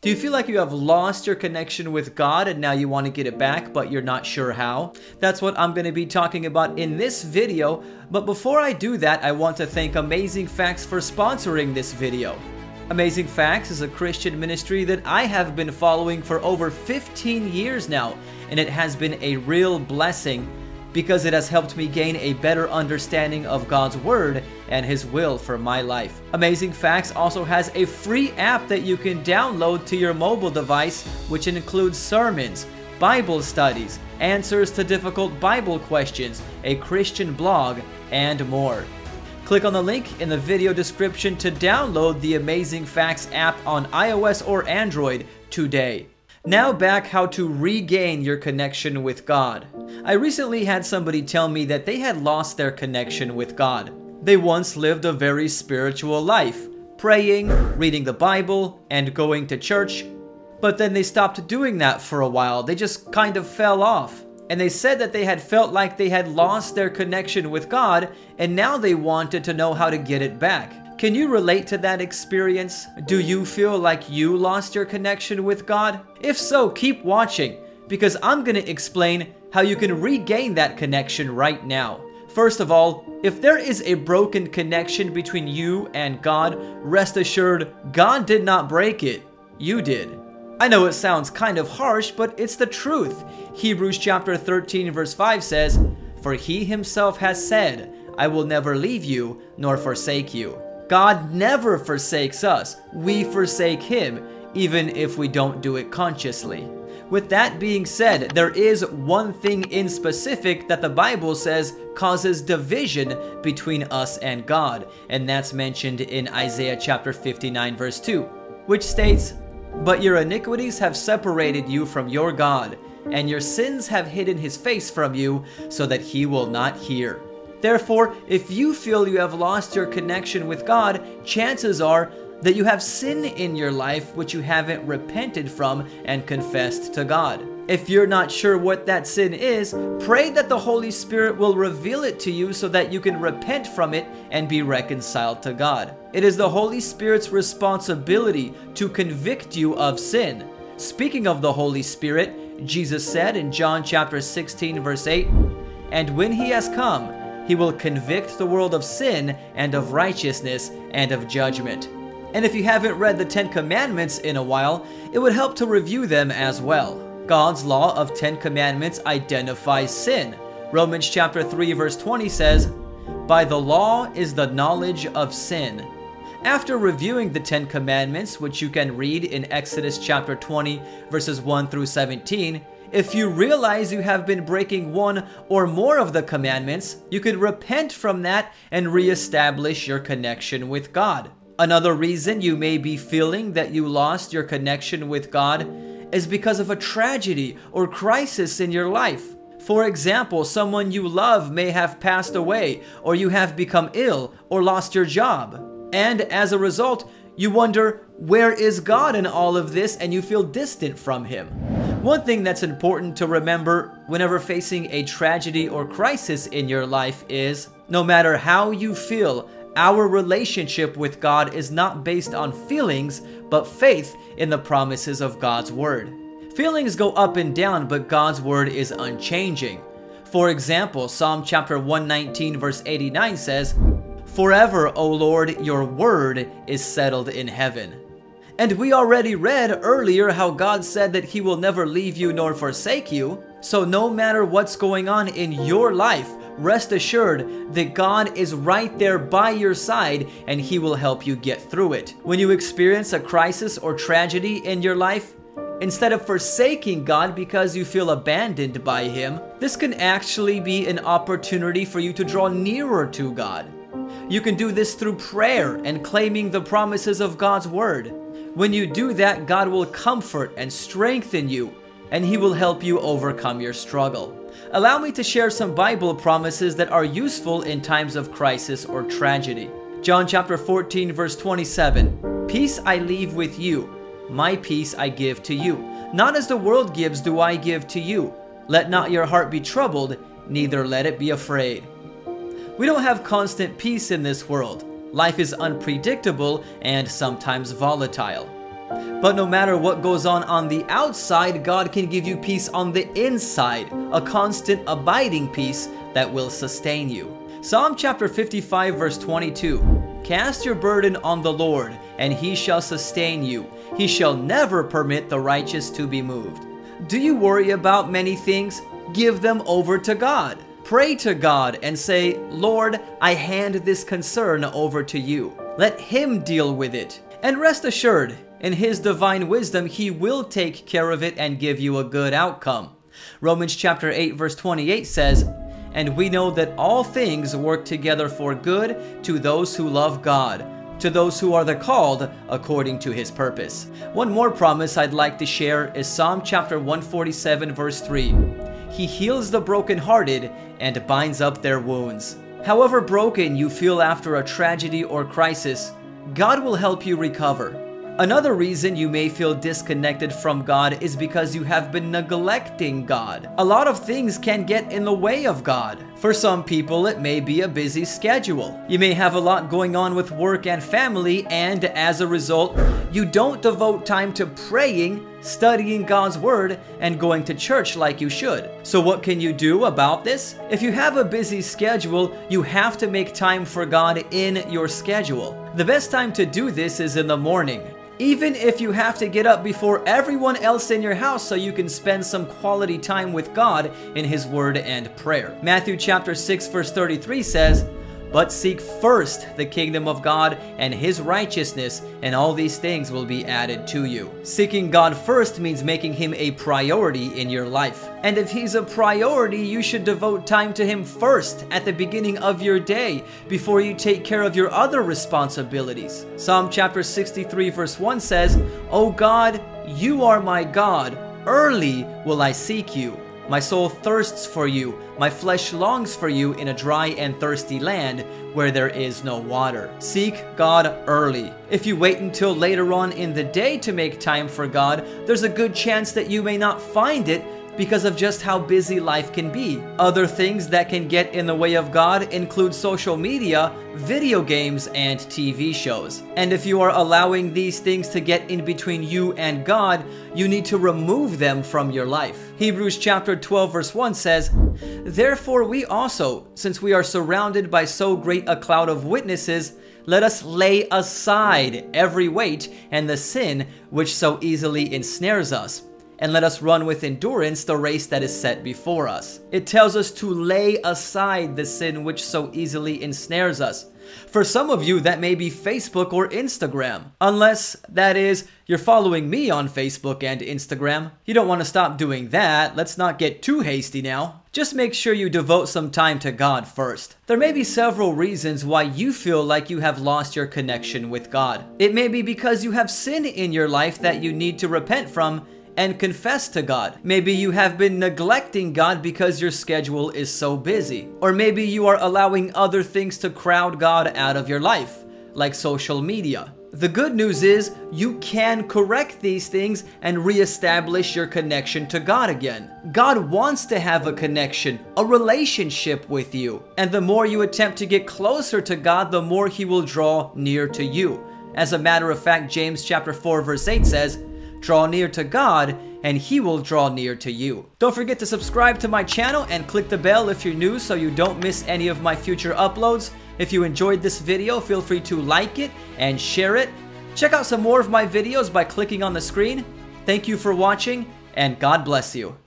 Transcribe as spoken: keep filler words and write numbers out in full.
Do you feel like you have lost your connection with God and now you want to get it back, but you're not sure how? That's what I'm going to be talking about in this video. But before I do that, I want to thank Amazing Facts for sponsoring this video. Amazing Facts is a Christian ministry that I have been following for over fifteen years now, and it has been a real blessing because it has helped me gain a better understanding of God's Word and His will for my life. Amazing Facts also has a free app that you can download to your mobile device, which includes sermons, Bible studies, answers to difficult Bible questions, a Christian blog, and more. Click on the link in the video description to download the Amazing Facts app on iOS or Android today. Now back how to regain your connection with God. I recently had somebody tell me that they had lost their connection with God. They once lived a very spiritual life, praying, reading the Bible, and going to church. But then they stopped doing that for a while. They just kind of fell off. And they said that they had felt like they had lost their connection with God, and now they wanted to know how to get it back. Can you relate to that experience? Do you feel like you lost your connection with God? If so, keep watching, because I'm going to explain how you can regain that connection right now. First of all, if there is a broken connection between you and God, rest assured, God did not break it. You did. I know it sounds kind of harsh, but it's the truth. Hebrews chapter thirteen verse five says, "For He Himself has said, I will never leave you nor forsake you." God never forsakes us. We forsake Him, even if we don't do it consciously. With that being said, there is one thing in specific that the Bible says causes division between us and God, and that's mentioned in Isaiah chapter fifty-nine verse two, which states, "But your iniquities have separated you from your God, and your sins have hidden His face from you, so that He will not hear." Therefore, if you feel you have lost your connection with God, chances are that you have sin in your life which you haven't repented from and confessed to God. If you're not sure what that sin is, pray that the Holy Spirit will reveal it to you so that you can repent from it and be reconciled to God. It is the Holy Spirit's responsibility to convict you of sin. Speaking of the Holy Spirit, Jesus said in John chapter sixteen verse eight, "And when He has come, He will convict the world of sin and of righteousness and of judgment." And if you haven't read the Ten Commandments in a while, it would help to review them as well. God's law of Ten Commandments identifies sin. Romans chapter three verse twenty says, "By the law is the knowledge of sin." After reviewing the Ten Commandments, which you can read in Exodus chapter twenty verses one through seventeen, if you realize you have been breaking one or more of the commandments, you can repent from that and reestablish your connection with God. Another reason you may be feeling that you lost your connection with God is because of a tragedy or crisis in your life. For example, someone you love may have passed away, or you have become ill or lost your job. And as a result, you wonder, where is God in all of this, and you feel distant from Him. One thing that's important to remember whenever facing a tragedy or crisis in your life is, no matter how you feel, our relationship with God is not based on feelings, but faith in the promises of God's Word. Feelings go up and down, but God's Word is unchanging. For example, Psalm chapter one nineteen verse eighty-nine says, "Forever, O Lord, your word is settled in heaven." And we already read earlier how God said that He will never leave you nor forsake you. So no matter what's going on in your life, rest assured that God is right there by your side and He will help you get through it. When you experience a crisis or tragedy in your life, instead of forsaking God because you feel abandoned by Him, this can actually be an opportunity for you to draw nearer to God. You can do this through prayer and claiming the promises of God's Word. When you do that, God will comfort and strengthen you, and He will help you overcome your struggle. Allow me to share some Bible promises that are useful in times of crisis or tragedy. John chapter fourteen verse twenty-seven, "Peace I leave with you, my peace I give to you. Not as the world gives do I give to you. Let not your heart be troubled, neither let it be afraid." We don't have constant peace in this world. Life is unpredictable and sometimes volatile. But no matter what goes on on the outside, God can give you peace on the inside, a constant abiding peace that will sustain you. Psalm chapter fifty-five verse twenty-two. Cast your burden on the Lord, and he shall sustain you. He shall never permit the righteous to be moved. Do you worry about many things? Give them over to God. Pray to God and say, Lord, I hand this concern over to you. Let him deal with it. And rest assured, in his divine wisdom, he will take care of it and give you a good outcome. Romans chapter eight verse twenty-eight says, and we know that all things work together for good to those who love God, to those who are the called according to his purpose. One more promise I'd like to share is Psalm chapter one forty-seven verse three. He heals the brokenhearted and binds up their wounds. However broken you feel after a tragedy or crisis, God will help you recover. Another reason you may feel disconnected from God is because you have been neglecting God. A lot of things can get in the way of God. For some people, it may be a busy schedule. You may have a lot going on with work and family, and as a result, you don't devote time to praying, studying God's Word, and going to church like you should. So what can you do about this? If you have a busy schedule, you have to make time for God in your schedule. The best time to do this is in the morning. Even if you have to get up before everyone else in your house so you can spend some quality time with God in His Word and prayer. Matthew chapter six verse thirty-three says, but seek first the kingdom of God and His righteousness, and all these things will be added to you. Seeking God first means making Him a priority in your life. And if He's a priority, you should devote time to Him first at the beginning of your day before you take care of your other responsibilities. Psalm chapter sixty-three verse one says, O God, you are my God. Early will I seek you. My soul thirsts for you. My flesh longs for you in a dry and thirsty land where there is no water. Seek God early. If you wait until later on in the day to make time for God, there's a good chance that you may not find it because of just how busy life can be. Other things that can get in the way of God include social media, video games, and T V shows. And if you are allowing these things to get in between you and God, you need to remove them from your life. Hebrews chapter twelve verse one says, therefore we also, since we are surrounded by so great a cloud of witnesses, let us lay aside every weight and the sin which so easily ensnares us, and let us run with endurance the race that is set before us. It tells us to lay aside the sin which so easily ensnares us. For some of you, that may be Facebook or Instagram. Unless, that is, you're following me on Facebook and Instagram. You don't want to stop doing that. Let's not get too hasty now. Just make sure you devote some time to God first. There may be several reasons why you feel like you have lost your connection with God. It may be because you have sin in your life that you need to repent from and confess to God. Maybe you have been neglecting God because your schedule is so busy. Or maybe you are allowing other things to crowd God out of your life, like social media. The good news is you can correct these things and reestablish your connection to God again. God wants to have a connection, a relationship with you. And the more you attempt to get closer to God, the more He will draw near to you. As a matter of fact, James chapter four verse eight says, draw near to God, and He will draw near to you. Don't forget to subscribe to my channel and click the bell if you're new so you don't miss any of my future uploads. If you enjoyed this video, feel free to like it and share it. Check out some more of my videos by clicking on the screen. Thank you for watching, and God bless you.